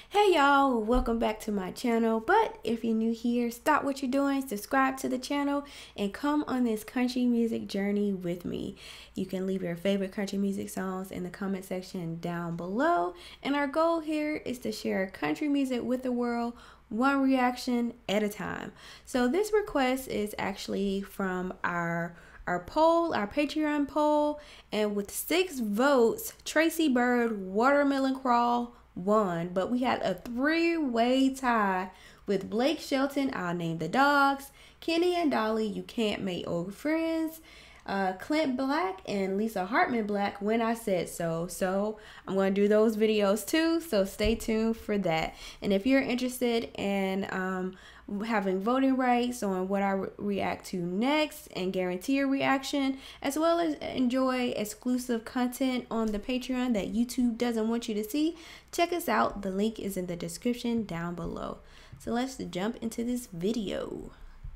Hey y'all, welcome back to my channel. But if you're new here, stop what you're doing, subscribe to the channel, and come on this country music journey with me. You can leave your favorite country music songs in the comment section down below. And our goal here is to share country music with the world, one reaction at a time. So this request is actually from our poll, our Patreon poll, and with 6 votes, Tracy Byrd, Watermelon Crawl won, but we had a 3-way tie with Blake Shelton, I'll Name the Dogs, Kenny and Dolly, You Can't Make Old Friends, Clint Black and Lisa Hartman Black, When I Said So. So I'm going to do those videos too, so stay tuned for that. And if you're interested in having voting rights on what I react to next and guarantee a reaction, as well as enjoy exclusive content on the Patreon that YouTube doesn't want you to see, check us out. The link is in the description down below. So let's jump into this video.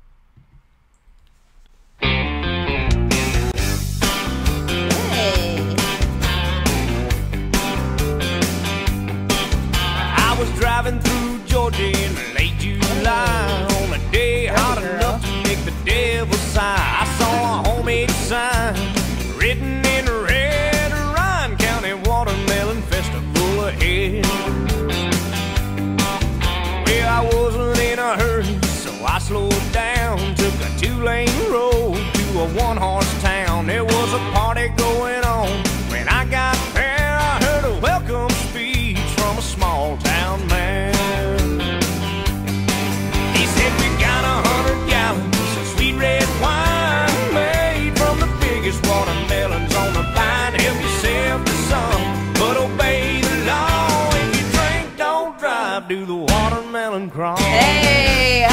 I was driving through Georgia in late July on a day hot enough to make the devil sigh. I saw a homemade sign written in red, Ryan County Watermelon Festival ahead. Well, I wasn't in a hurry, so I slowed down, took a 2-lane road to a 1-horse town. There was a party going on. When I got there, I heard a welcome speech from a small town man. He said, we got 100 gallons of sweet red wine made from the biggest watermelons on the vine. Help yourself to some, but obey the law. If you drink, don't drive, do the watermelon crawl. Hey,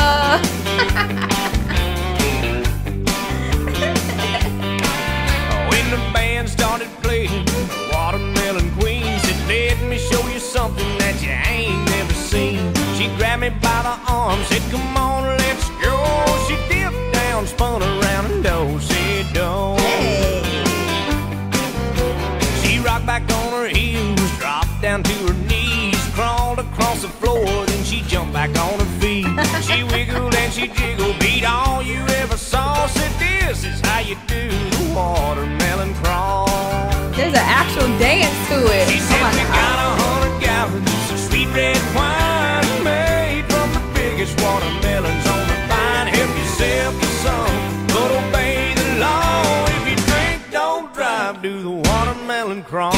When the band started playing, the Watermelon Queen said, let me show you something that you ain't never seen. She grabbed me by the arm, said, come on, let's go. She dipped down, spun around, and do-si-do. hey. She rocked back on her heels, dropped down to her knees, crawled across the floor, then she jumped back on her feet. She wiggled and she jiggled, beat all you ever saw. Said, this is how you do the watermelon crawl. There's an actual dance to it. She said, Oh my we God. got 100 gallons of sweet red wine made from the biggest watermelons on the vine. Help yourself to some, but obey the law. If you drink, don't drive, do the watermelon crawl.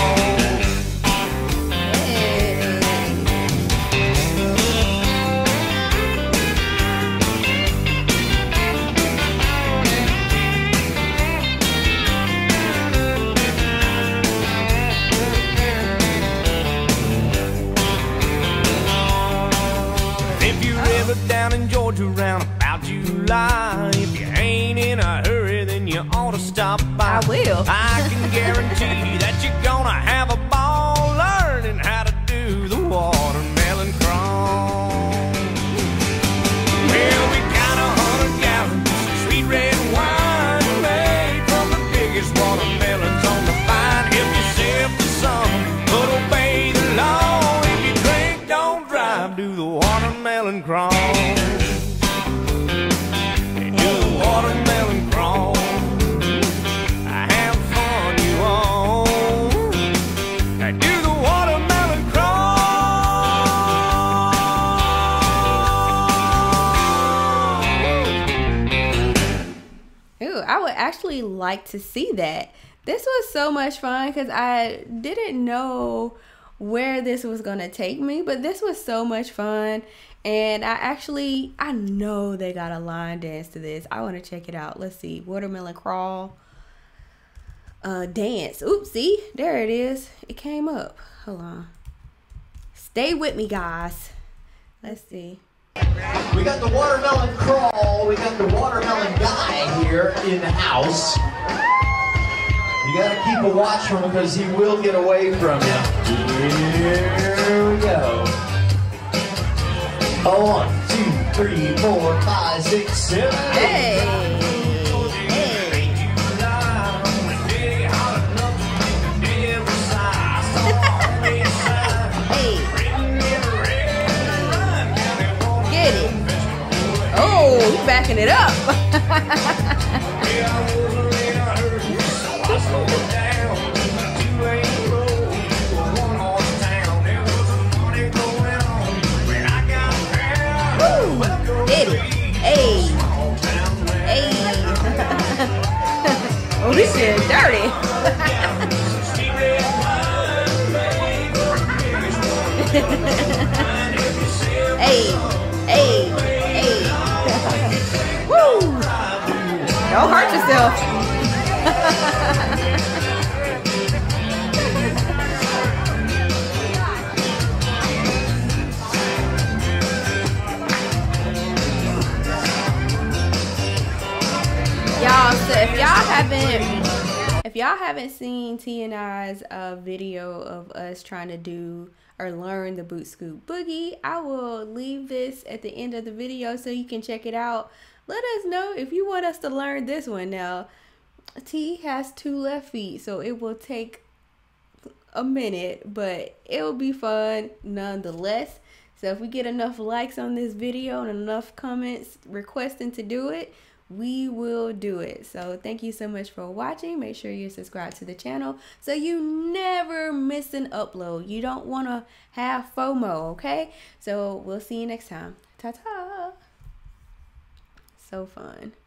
Down in Georgia around about July, if you ain't in a hurry, then you ought to stop by. I will. I can guarantee that you're gonna have a ball learning how to do the watermelon crawl. Well, we got 100 gallons of sweet red wine made from the biggest watermelons on the vine. Help yourself to some, but obey the law. If you drink, don't drive, do the watermelon crawl. Do the watermelon crawl. Have fun, you all. Do the watermelon crawl. Ooh, I would actually like to see that. This was so much fun because I didn't know where this was gonna take me, but this was so much fun. And I know they got a line dance to this. I want to check it out. Let's see. Watermelon Crawl dance. Oops, see? There it is. It came up. Hold on. Stay with me, guys. Let's see. We got the watermelon crawl. We got the watermelon guy here in the house. You got to keep a watch on him because he will get away from you. Here we go. 1, 2, 3, 4, 5, 6, 7, 8. Hey. Hey. He's backing it up. Woo! Hit it. Hey. Hey. Oh, this shit is dirty. Hey. Hey. Hey. Woo! Don't hurt yourself. Y'all, so if y'all haven't seen T and I's video of us trying to do or learn the boot scoop boogie, I will leave this at the end of the video so you can check it out. Let us know if you want us to learn this one. Now, T has 2 left feet, so it will take a minute, but it will be fun nonetheless. So if we get enough likes on this video and enough comments requesting to do it, we will do it. So thank you so much for watching. Make sure you subscribe to the channel so you never miss an upload. You don't want to have FOMO, okay? So we'll see you next time. Ta-ta. So fun.